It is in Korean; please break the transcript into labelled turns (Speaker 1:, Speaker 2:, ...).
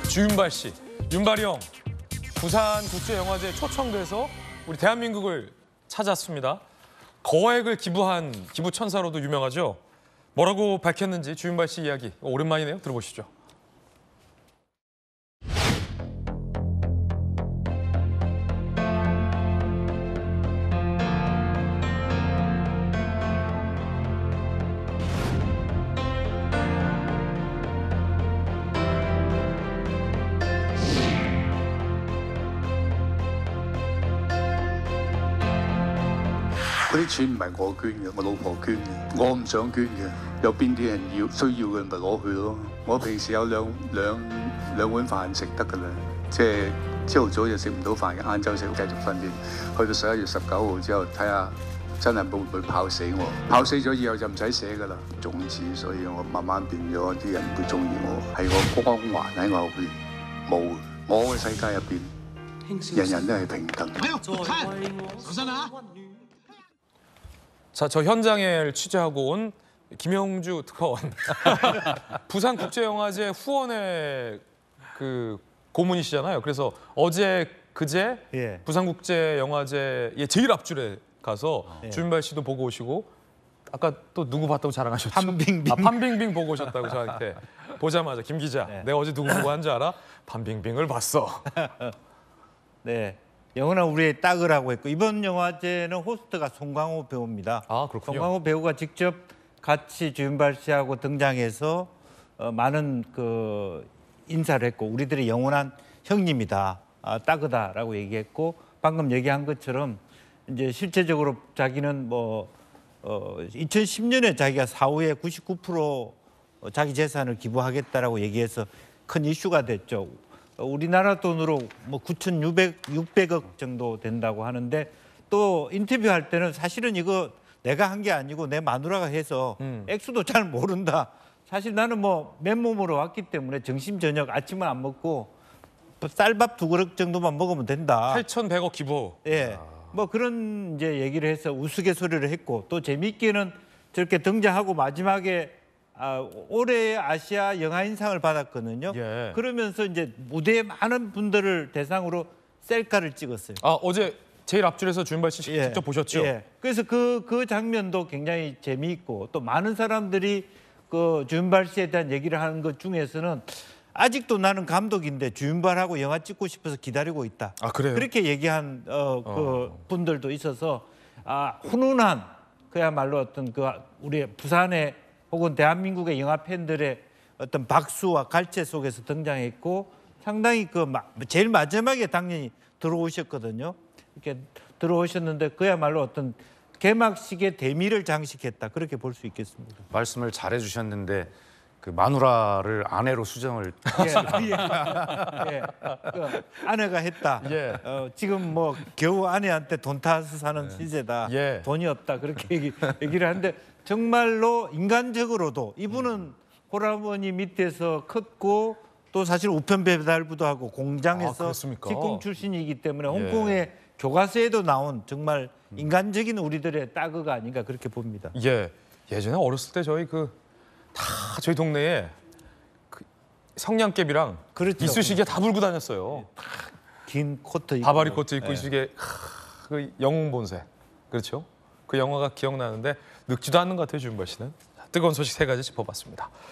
Speaker 1: 주윤발 씨, 윤발이 형, 부산국제영화제 초청돼서 우리 대한민국을 찾았습니다. 거액을 기부한 기부천사로도 유명하죠. 뭐라고 밝혔는지 주윤발 씨 이야기 오랜만이네요. 들어보시죠.
Speaker 2: 嗰啲錢唔係我捐嘅，我老婆捐嘅，我唔想捐嘅。有邊啲人需要嘅咪攞去咯。我平時有兩碗飯食得㗎啦，即係朝頭早就食唔到飯嘅，晏晝食繼續訓練，去到11月19號之後睇下真係會唔會跑死我。跑死咗以後就唔使寫㗎啦，種子，所以我慢慢變咗啲人會中意我，係個光環喺我後邊冇。我嘅世界入邊，人人都係平等。
Speaker 1: 자, 저 현장을 취재하고 온 김영주 특파원. 부산국제영화제 후원의 그 고문이시잖아요. 그래서 어제 그제 부산국제영화제의 제일 앞줄에 가서 주윤발 씨도 보고 오시고 아까 또 누구 봤다고 자랑하셨죠?
Speaker 3: 판빙빙.
Speaker 1: 판빙빙 보고 오셨다고 저한테 보자마자 김 기자, 내가 어제 누구 보고 한 줄 알아? 판빙빙을 봤어.
Speaker 3: 네. 영원한 우리의 딱이라고 했고 이번 영화제는 호스트가 송강호 배우입니다.
Speaker 1: 아, 그렇군요.
Speaker 3: 송강호 배우가 직접 같이 주윤발 씨하고 등장해서 많은 그 인사를 했고 우리들의 영원한 형님이다, 따그다라고 얘기했고 방금 얘기한 것처럼 이제 실제적으로 자기는 2010년에 자기가 사후에 99% 자기 재산을 기부하겠다라고 얘기해서 큰 이슈가 됐죠. 우리나라 돈으로 9,600억 정도 된다고 하는데 또 인터뷰할 때는 사실은 이거 내가 한 게 아니고 내 마누라가 해서 액수도 잘 모른다. 사실 나는 맨몸으로 왔기 때문에 점심 저녁 아침은 안 먹고 쌀밥 2그릇 정도만 먹으면 된다.
Speaker 1: 8,100억 기부.
Speaker 3: 예, 그런 이제 얘기를 해서 우스갯소리를 했고 또 재미있게는 저렇게 등장하고 마지막에 올해의 아시아 영화인상을 받았거든요.
Speaker 1: 예.
Speaker 3: 그러면서 이제 무대에 많은 분들을 대상으로 셀카를 찍었어요.
Speaker 1: 아, 어제 제일 앞줄에서 주윤발 씨 직접 보셨죠?
Speaker 3: 예. 그래서 그 장면도 굉장히 재미있고 또 많은 사람들이 그 주윤발 씨에 대한 얘기를 하는 것 중에서는 아직도 나는 감독인데 주윤발하고 영화 찍고 싶어서 기다리고 있다.
Speaker 1: 아, 그래요?
Speaker 3: 그렇게 얘기한 그 분들도 있어서 훈훈한 그야말로 어떤 그 우리 부산의 혹은 대한민국의 영화 팬들의 어떤 박수와 갈채 속에서 등장했고 상당히 제일 마지막에 당연히 들어오셨거든요. 이렇게 들어오셨는데 그야말로 어떤 개막식의 대미를 장식했다. 그렇게 볼 수 있겠습니다.
Speaker 4: 말씀을 잘해 주셨는데 그 마누라를 아내로 수정을
Speaker 3: 예. 그 아내가 했다.
Speaker 1: 예.
Speaker 3: 지금 겨우 아내한테 돈 타서 사는 시세다.
Speaker 1: 예.
Speaker 3: 돈이 없다. 그렇게 얘기를 하는데 정말로 인간적으로도 이분은 호라버니 밑에서 컸고 또 사실 우편 배달부도 하고 공장에서 직공 출신이기 때문에 홍콩의 교과서에도 나온 정말 인간적인 우리들의 따그가 아닌가 그렇게 봅니다.
Speaker 1: 예. 예전에 어렸을 때 저희 저희 동네에 성냥개비랑
Speaker 3: 그렇죠.
Speaker 1: 이쑤시개 다 불고 다녔어요.
Speaker 3: 긴 코트 입고.
Speaker 1: 바바리 코트 입고 이쑤시개 그 영웅 본색. 그렇죠? 그 영화가 기억나는데 늙지도 않는 것 같아요, 주윤발 씨는. 뜨거운 소식 3가지 짚어봤습니다.